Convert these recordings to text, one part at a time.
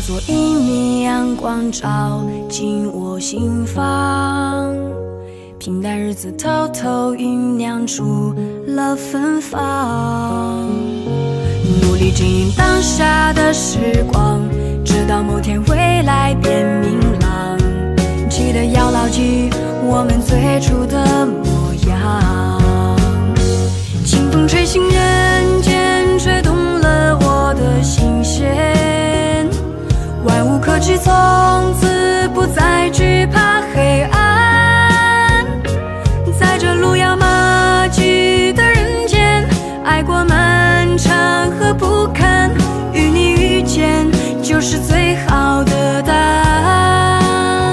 作一米阳光照进我心房，平淡日子偷偷酝酿出了芬芳。努力经营当下的时光，直到某天未来变明朗。记得要牢记我们最初的模样。清风吹醒人间，吹动了我的心弦。万物可知，从此不再惧怕黑暗。在这路遥马迹的人间，爱过漫长和不堪，与你遇见就是最好的答案。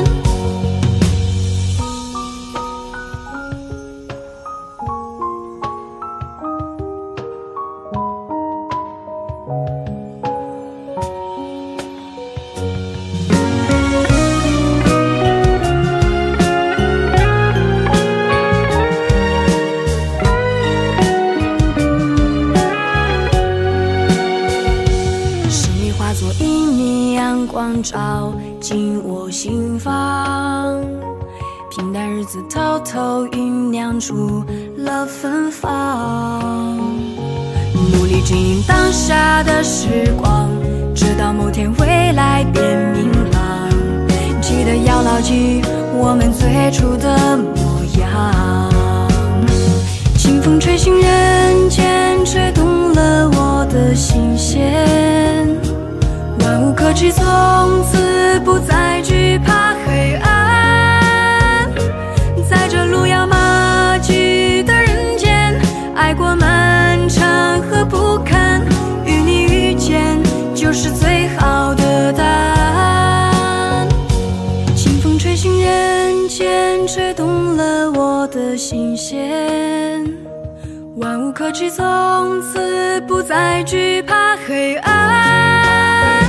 化作一米阳光照进我心房，平淡日子偷偷酝酿出了芬芳。努力经营当下的时光，直到某天未来变明朗。记得要牢记我们最初的模样。清风吹醒人间，吹动了我的心弦。万物可知，从此不再惧怕黑暗。在这路遥马迹的人间，爱过漫长和不堪，与你遇见就是最好的答案。清风吹醒人间，吹动了我的心弦。万物可知，从此不再惧怕黑暗。